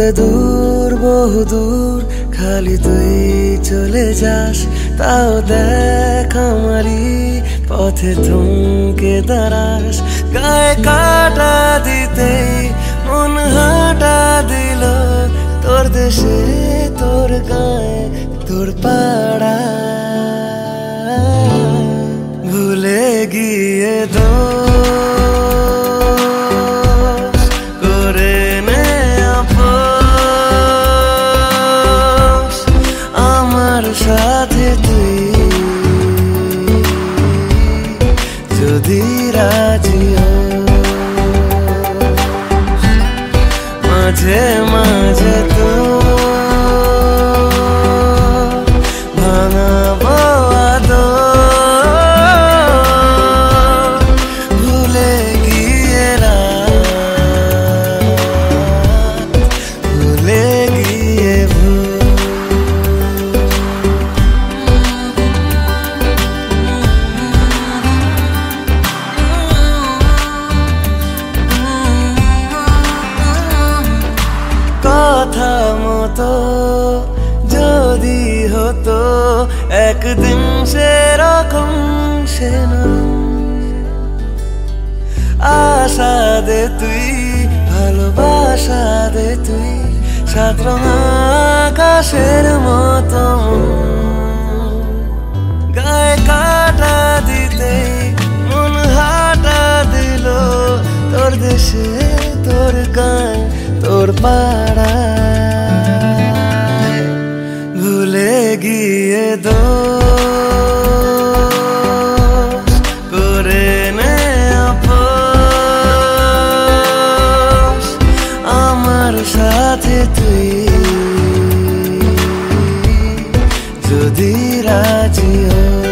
তবে দূর বহুদূর খালি তুই চলে যাস, তাও দেখ আমারই পথে থমকে দাঁড়াস। গায়ে কাটা দিতেই মন হাঁটা দিল, তোর দেশে তোর গায়ে তোর পাড়া। ভুলে গিয়ে দোষ করে নে আপোষ, আমার সাথে তুই যদি রাজি হোস। মাঝে মাঝে তো ভাঙাবো আদর, ভুলে গিয়ে রাত, ভুলে গিয়ে ভুল। কথা মতো যদি হতো একদিন সেরকম সে আশা দে তুই, ভালোবাসা দে তুই, সাত রঙা আকাশের মতো। গায়ে কাটা দিতেই মন হাঁটা দিল, তোর দেশে তোর গান তোর পাড়ায়। ভুলে গিয়ে দোষ করে নে আপোষ, আমার সাথে তুই যদি রাজি হোস।